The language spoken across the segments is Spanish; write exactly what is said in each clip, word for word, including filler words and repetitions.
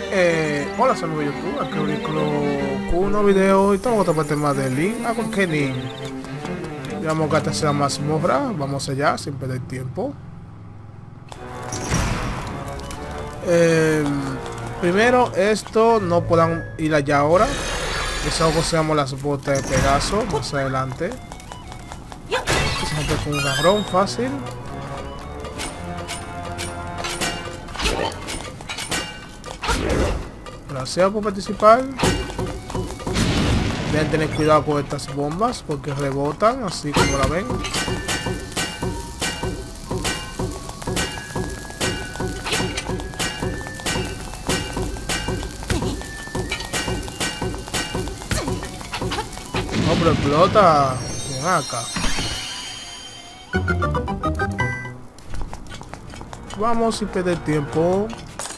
Eh, hola amigos de YouTube, aquí Aurículo con un nuevo video y estamos otra parte más de Link Awakening. Digamos que esta sea la mazmorra, vamos allá sin perder tiempo. Eh, primero esto no puedan ir allá ahora. Eso usamos las botas de Pegaso más adelante. Se rompe con un garrón fácil. Gracias por participar. Deben tener cuidado con estas bombas porque rebotan así como la ven. Hombre, explota. Ven acá. Vamos sin perder tiempo.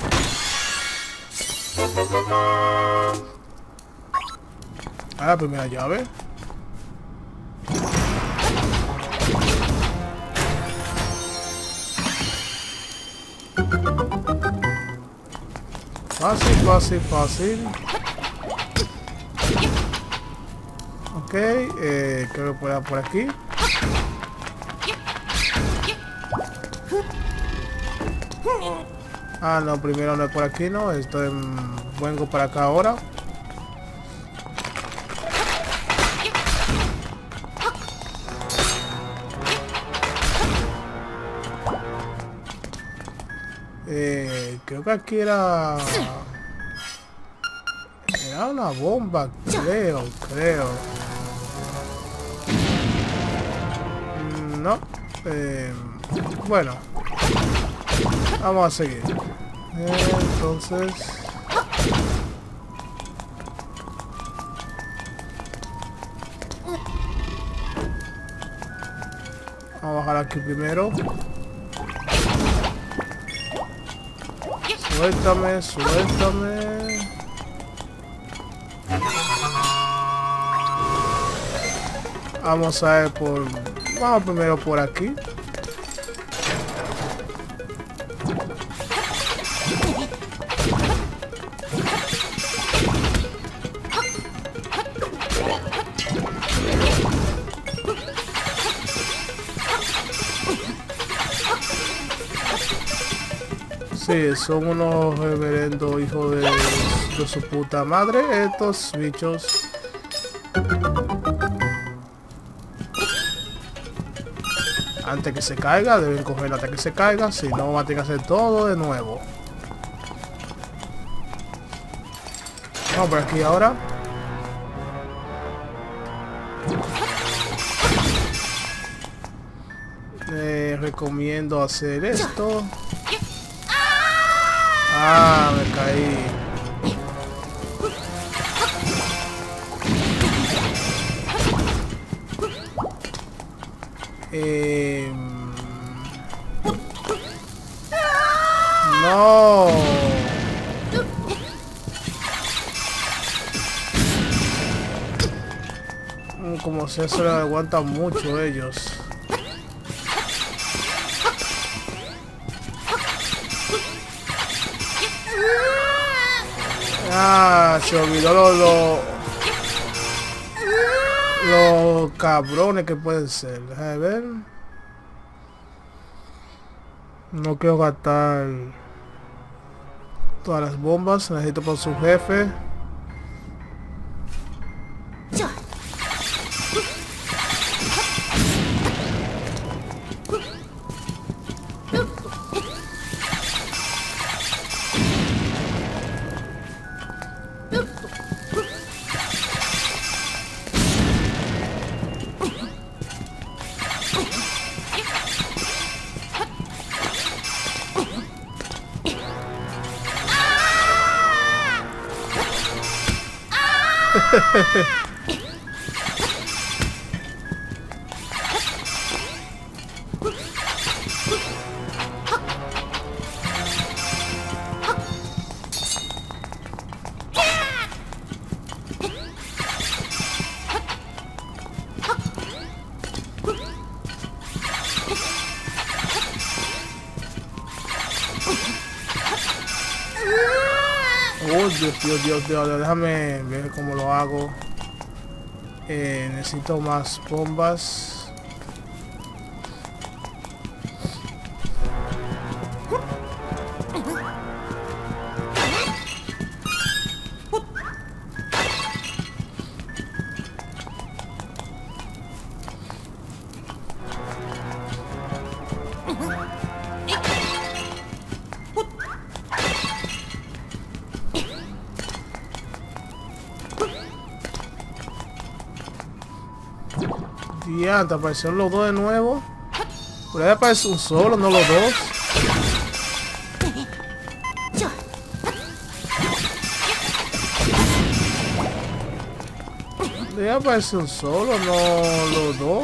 A la primera llave. Fácil, fácil, fácil. Ok, eh, creo que pueda por aquí. Ah, no, primero no es por aquí, no. Estoy vengo para acá ahora. Eh, creo que aquí era... Era una bomba, creo, creo. No. Eh, bueno. Vamos a seguir. Entonces... Vamos a bajar aquí primero. Suéltame, suéltame. Vamos a ver por... Vamos primero por aquí. Sí, son unos reverendos hijos de, de su puta madre, estos bichos. Antes que se caiga, deben cogerlo hasta que se caiga, si no va a tener que hacer todo de nuevo. Vamos por aquí ahora. Eh, recomiendo hacer esto. Ah, me caí. Eh, no. Como se se le aguantan mucho ellos. Ah, se olvidó los lo, los cabrones que pueden ser. Déjame ver. No quiero gastar todas las bombas. Necesito por su jefe. Oh, Dios, Dios, Dios, Dios. Déjame ver cómo lo hago. Eh, necesito más bombas. Ya, te aparecieron los dos de nuevo. Por ahí aparece un solo, no los dos. Ya aparece un solo, no los dos.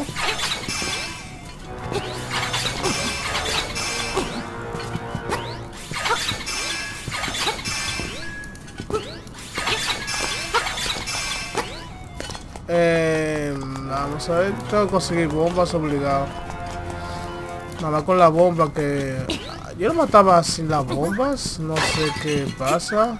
Eh, vamos a ver, tengo que conseguir bombas obligado. Nada más con la bomba que... Yo lo mataba sin las bombas, no sé qué pasa.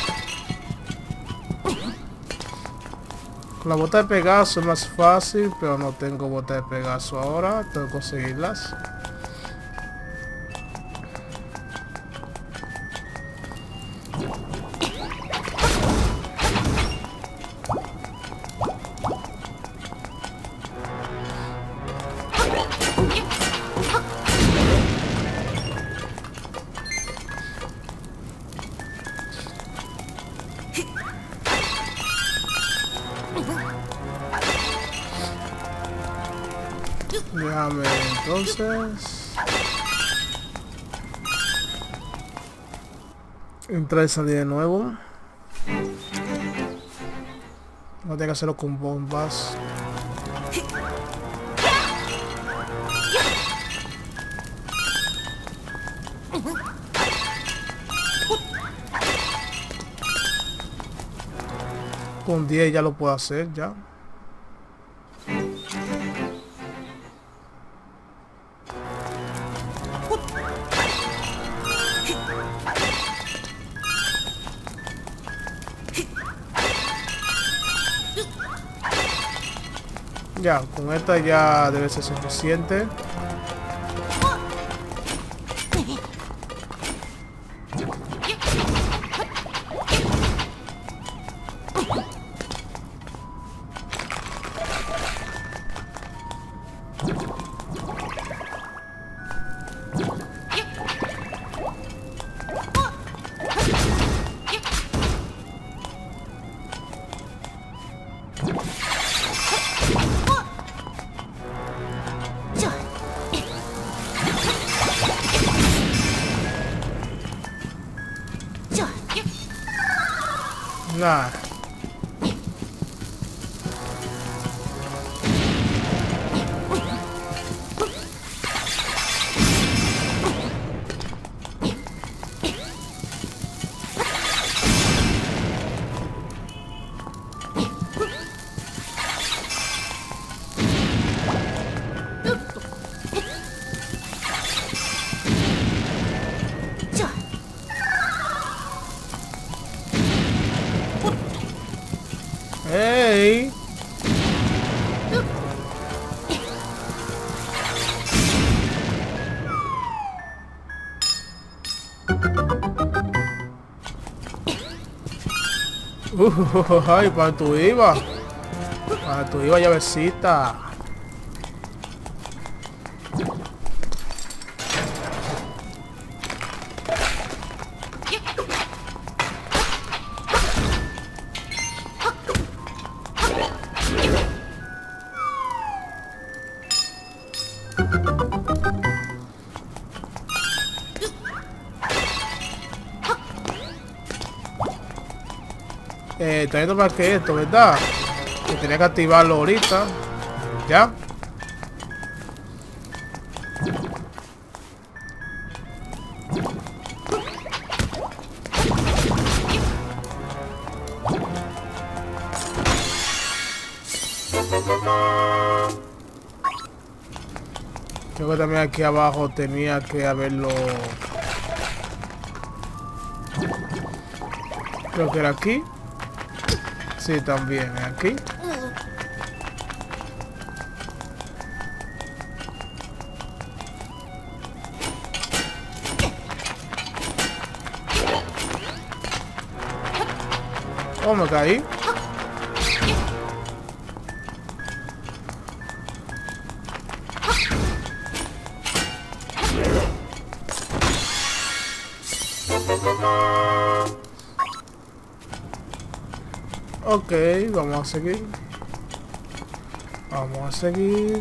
Con la bota de Pegaso es más fácil, pero no tengo bota de Pegaso ahora, tengo que conseguirlas. Déjame entonces entrar y salir de nuevo. No tengo que hacerlo con bombas. Con diez ya lo puedo hacer ya. Ya, con esta ya debe ser suficiente. Nah. Hey. Uh, ay, para tu iba. Para tu iba llavecita. Eh, está viendo para que esto, ¿verdad? Que tenía que activarlo ahorita. ¿Ya? Creo que también aquí abajo tenía que haberlo... Creo que era aquí. Sí, también aquí. Oh, me caí. Ok, vamos a seguir. Vamos a seguir.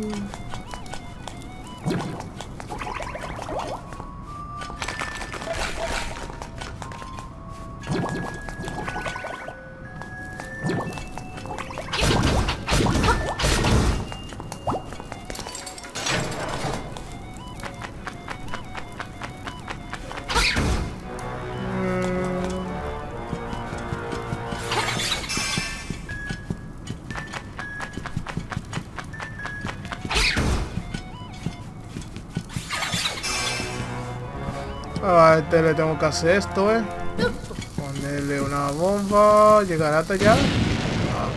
A este le tengo que hacer esto, eh. Ponerle una bomba. ¿Llegará hasta allá? Ah.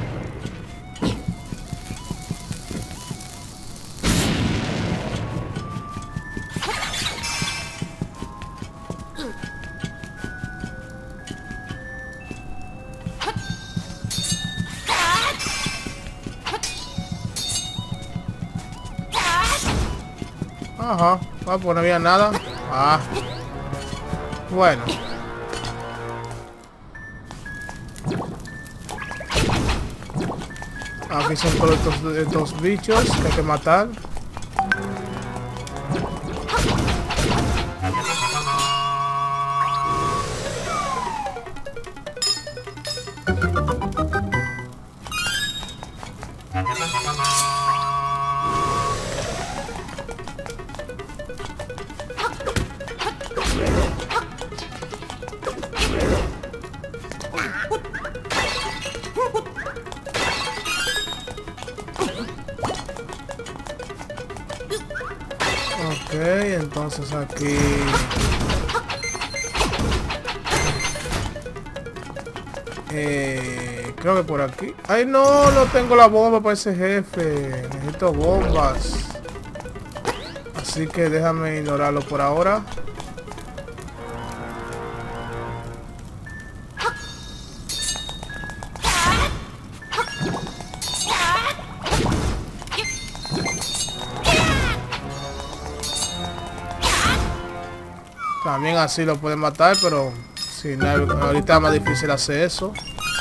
Ajá. Ah, pues no había nada. Ah. Bueno. Aquí son todos estos, estos bichos que hay que matar. Ok, entonces aquí... Eh, creo que por aquí... ¡Ay, no! No tengo la bomba para ese jefe. Necesito bombas. Así que déjame ignorarlo por ahora. También así lo pueden matar, pero si no, ahorita es más difícil hacer eso.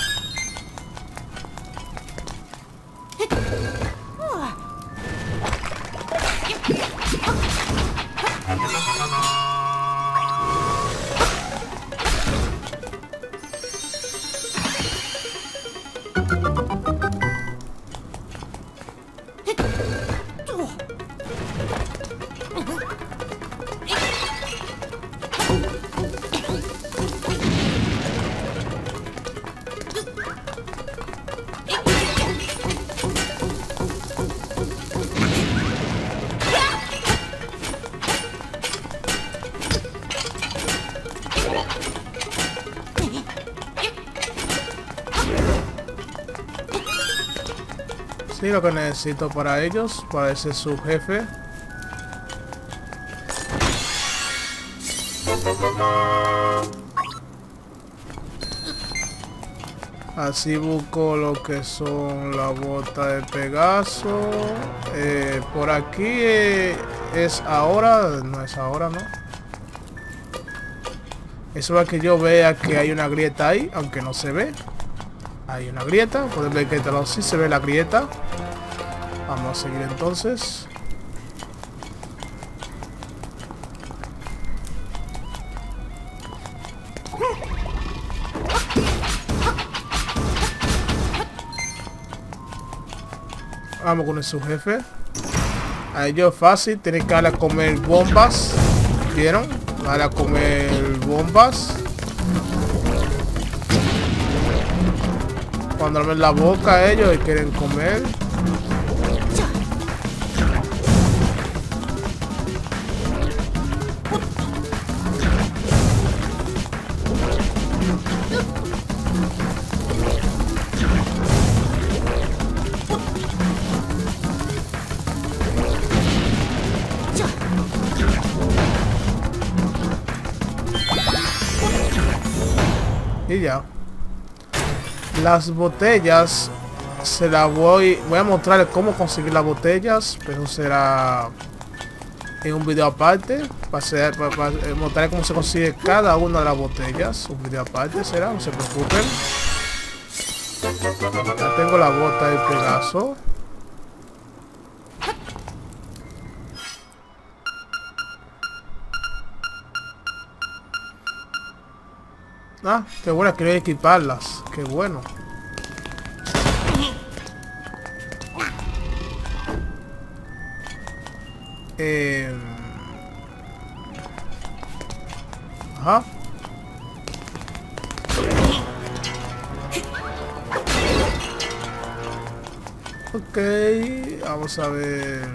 Sí, lo que necesito para ellos, para ese subjefe. Así busco lo que son la bota de Pegaso. Eh, por aquí eh, es ahora, no es ahora, ¿no? Eso es que yo vea que hay una grieta ahí, aunque no se ve. Hay una grieta, pueden ver que sí se ve la grieta. Vamos a seguir entonces. Vamos con el subjefe. A ellos fácil, tienen que darle a comer bombas. ¿Vieron? Darle a comer bombas. Cuando abren la boca a ellos y quieren comer. Y ya. Las botellas se las voy... Voy a mostrarles cómo conseguir las botellas, pero será en un video aparte. Para, hacer, para, para mostrarles cómo se consigue cada una de las botellas. Un video aparte será, no se preocupen. Ya tengo la bota de Pegaso. Ah, qué bueno, quiero equiparlas. Qué bueno. Eh... Ajá. Ok, vamos a ver.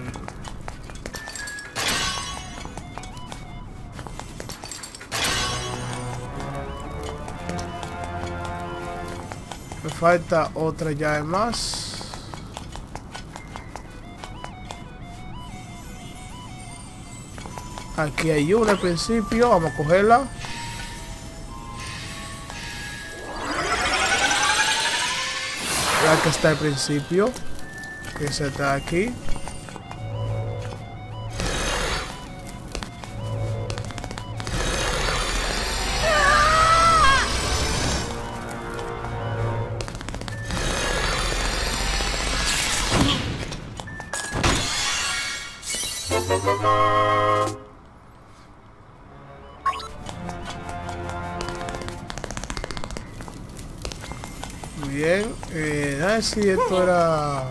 Me falta otra llave más. Aquí hay una al principio, vamos a cogerla. La que está al principio, que se está aquí. Bien, eh, a ver si esto era...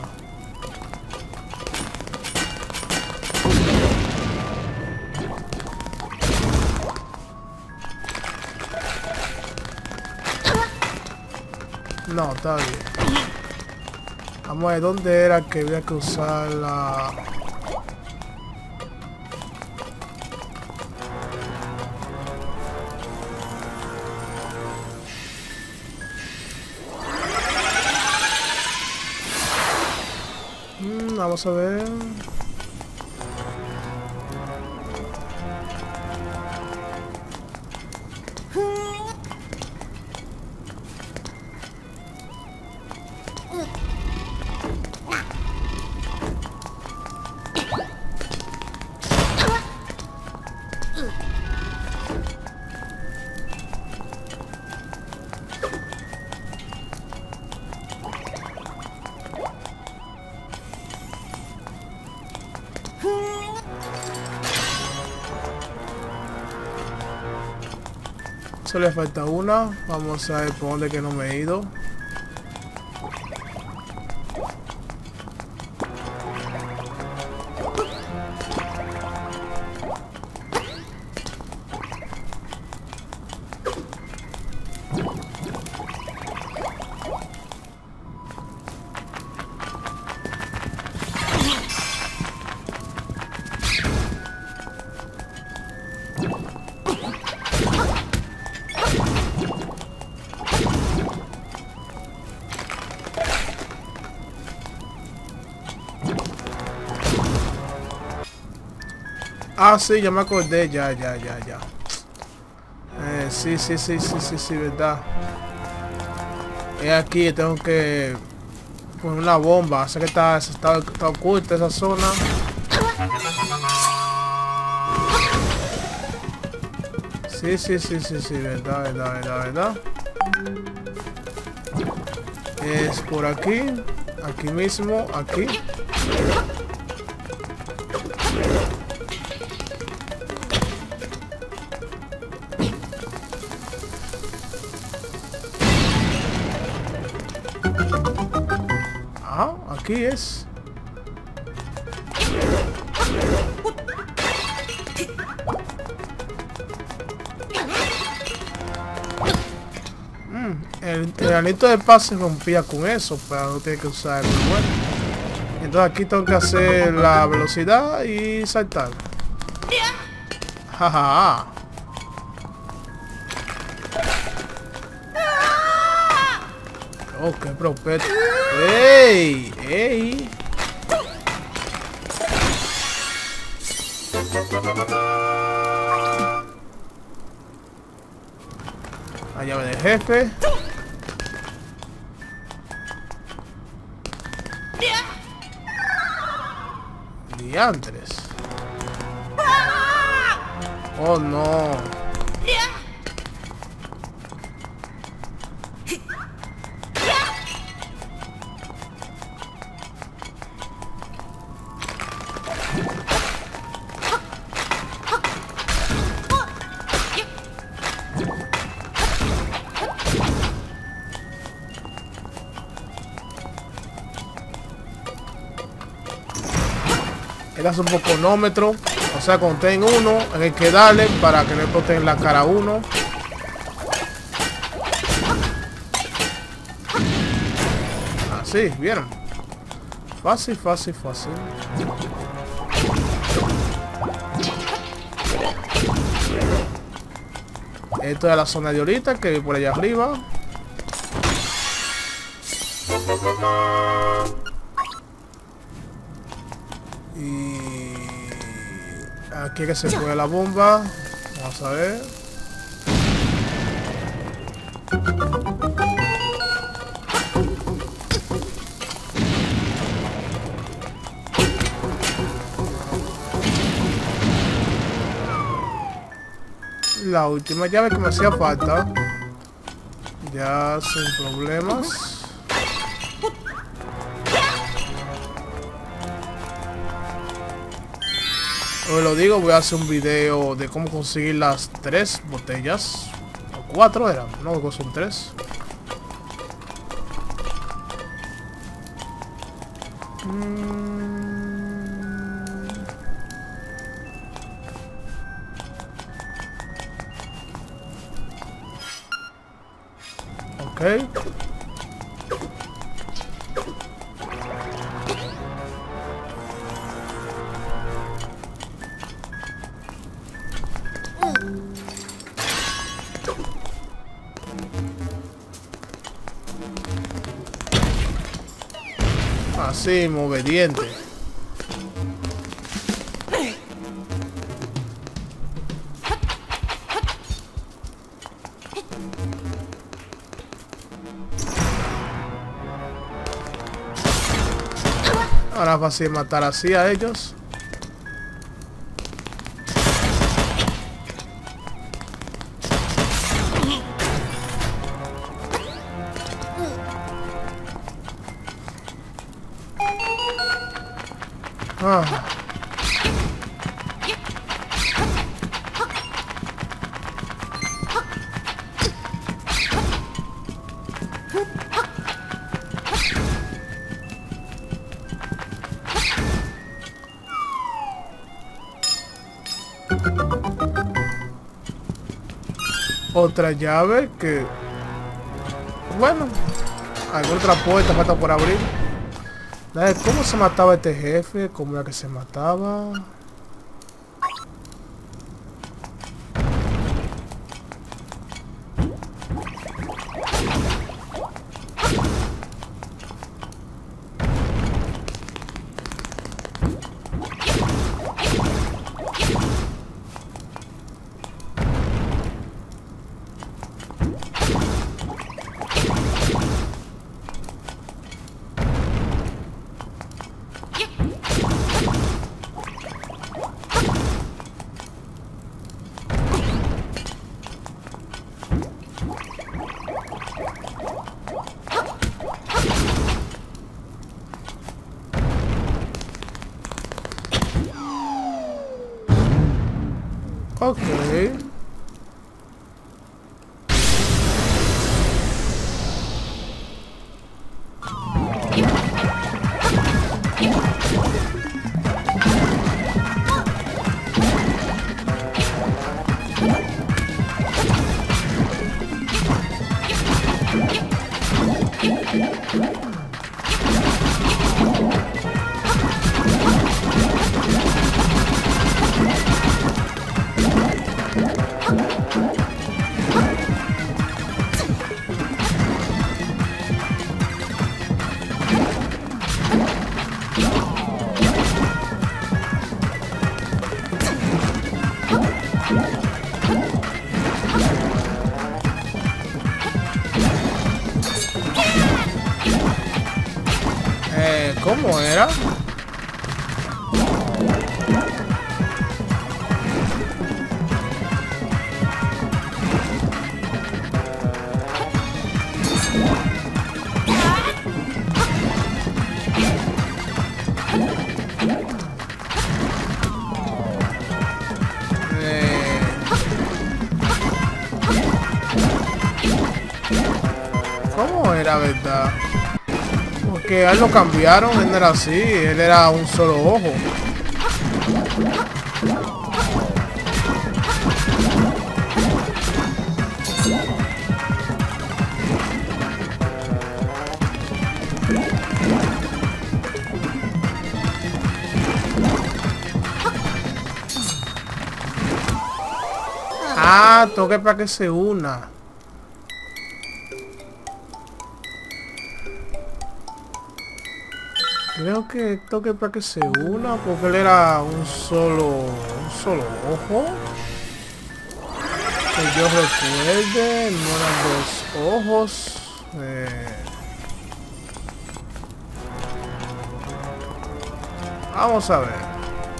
No, está bien. Vamos a ver dónde era que había que usar la... Mm, vamos a ver... Solo le falta una. Vamos a ver por dónde que no me he ido. Ah, sí, ya me acordé, ya, ya, ya, ya. Eh, sí, sí, sí, sí, sí, sí, verdad. Es aquí, tengo que poner una bomba. Sé que está, está, está oculta esa zona. Sí, sí, sí, sí, sí, verdad, verdad, verdad, verdad. Es por aquí, aquí mismo, aquí. Ah, aquí es. Mm, el, el anito de paz se rompía con eso, pero no tiene que usar el bueno. Entonces aquí tengo que hacer la velocidad y saltar. Jaja. Oh, qué propeto. ¡Ey! ¡Ey! La llave del jefe. Diantres. Oh no. Él hace un poconómetro, o sea, cuando ten uno, hay que darle para que no explote en la cara a uno. Así, ¿vieron? Fácil, fácil, fácil. Esto es la zona de ahorita, que por allá arriba. Y aquí que se pone la bomba. Vamos a ver. La última llave que me hacía falta. Ya sin problemas. Os lo digo, voy a hacer un video de cómo conseguir las tres botellas. O cuatro eran, no, creo que son tres. Mm. Ok. Así, obediente. Ahora es fácil matar así a ellos. Ah. Otra llave que... Bueno, hay otra puerta falta por abrir. ¿Cómo se mataba este jefe? ¿Cómo era que se mataba? Ok. ¿Cómo era? ¿Cómo era, verdad? Porque a él lo cambiaron, él no era así, él era un solo ojo. Ah, toque para que se una. Creo que toque para que se una, porque él era un solo, un solo ojo. Que yo recuerde, no eran dos ojos. Eh... Vamos a ver.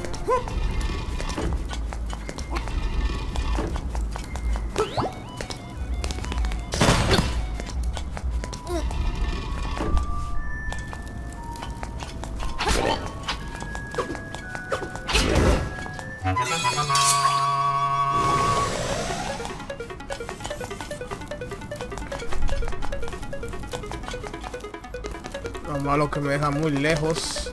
Lo malo que me deja muy lejos.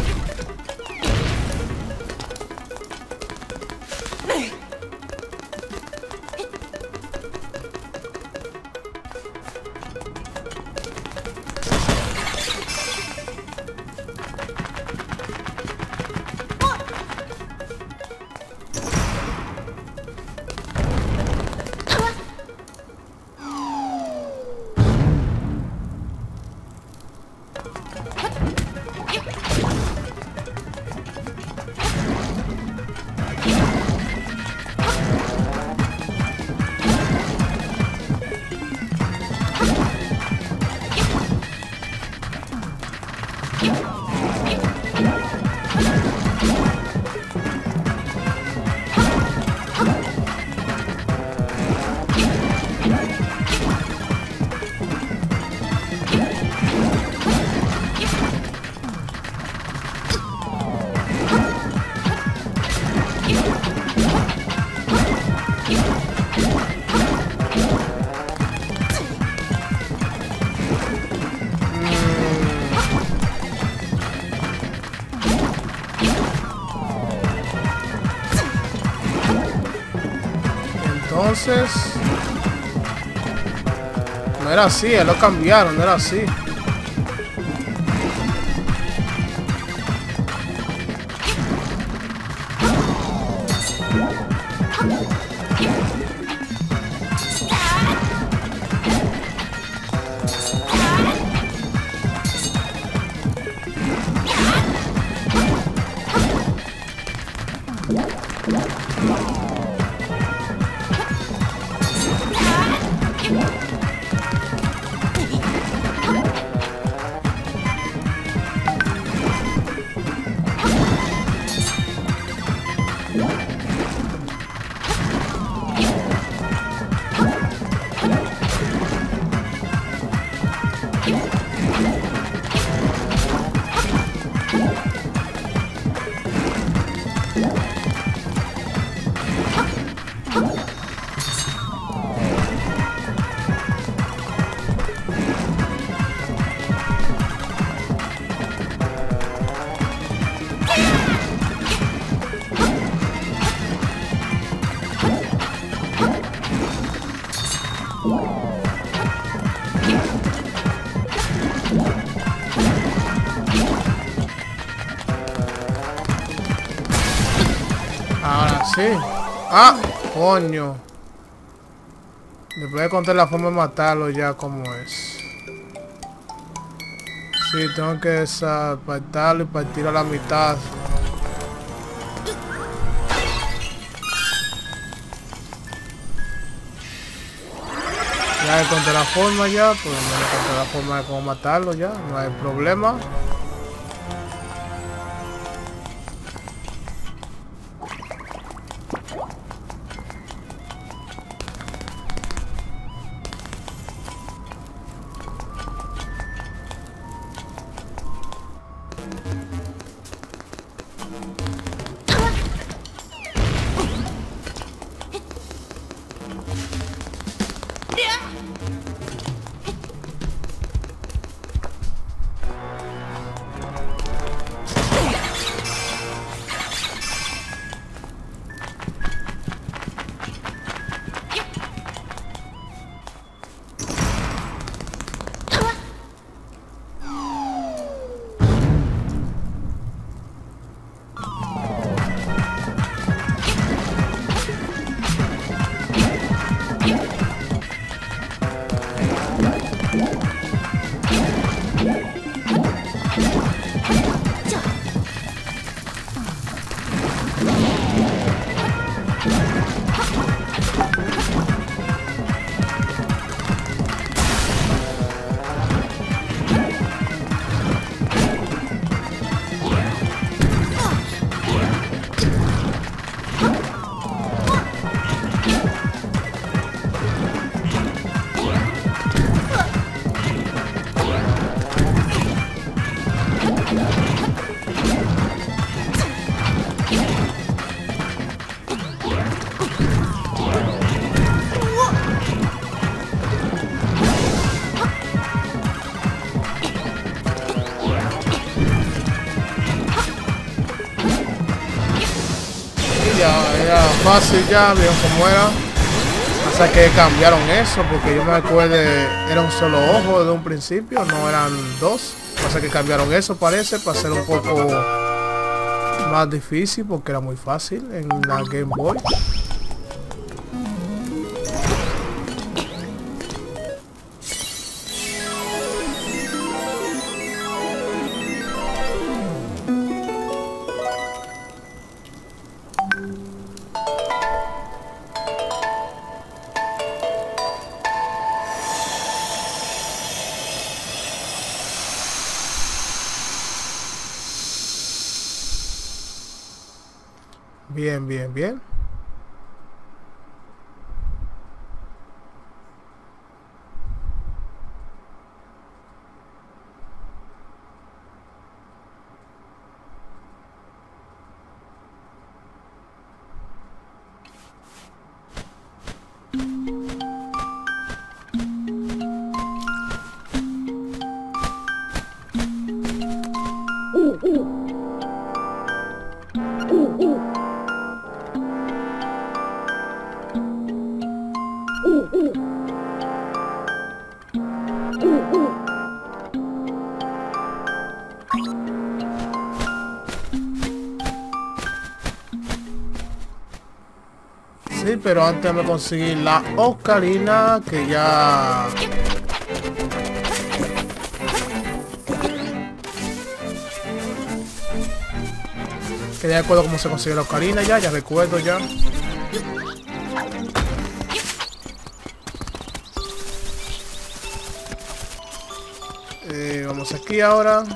Entonces, no era así, él lo cambiaron, no era así. Ahora sí. Ah, coño. Después de contar la forma de matarlo ya como es. Sí, tengo que desapartarlo y partirlo a la mitad. Ya encontré la forma ya, pues no encontré la forma de cómo matarlo ya, no hay problema. Ya, fácil ya, vieron cómo era. Hasta que cambiaron eso, porque yo me acuerdo, era un solo ojo desde un principio, no eran dos. Pasa que cambiaron eso, parece, para ser un poco más difícil, porque era muy fácil en la Game Boy. Bien, bien, bien. Sí, pero antes me conseguí la ocarina, que ya... Que ya recuerdo cómo se consigue la ocarina, ya, ya recuerdo ya. Eh, vamos aquí ahora.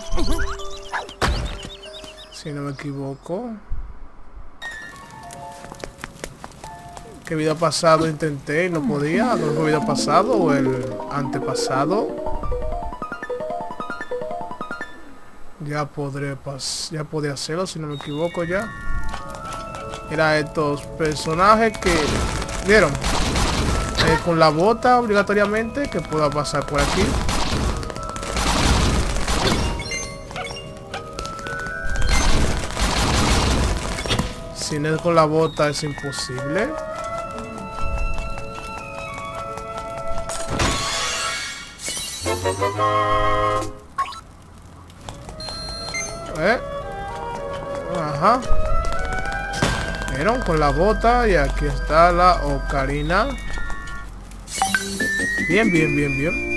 Si no me equivoco. ¿Qué video pasado intenté y no podía? ¿No fue el video pasado o el antepasado? Ya podré pas ya podía hacerlo si no me equivoco ya. Era estos personajes que vieron eh, con la bota obligatoriamente que pueda pasar por aquí. Si no es con la bota es imposible. ¿Eh? Ajá. Vieron con la bota y aquí está la ocarina. Bien, bien, bien, bien.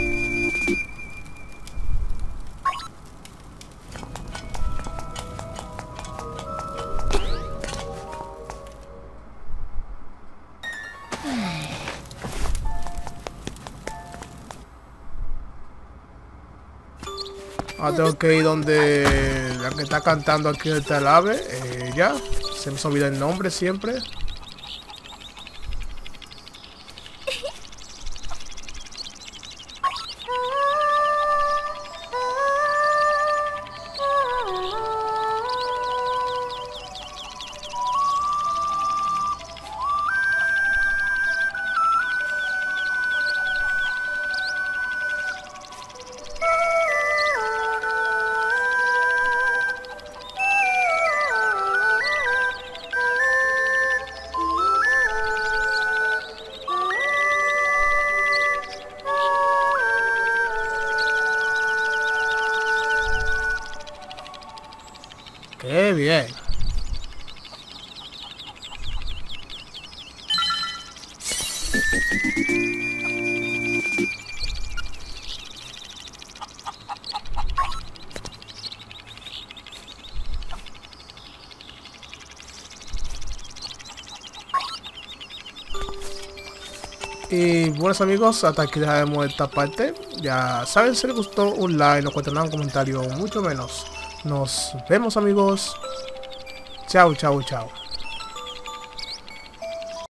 Ahora tengo que ir donde la que está cantando aquí en el talave. Eh, ya, se me olvida el nombre siempre. ¡Qué bien! Y buenos amigos, hasta aquí dejaremos esta parte. Ya saben, si les gustó, un like, no cuenten nada, un comentario, mucho menos. Nos vemos amigos. Chao, chao, chao.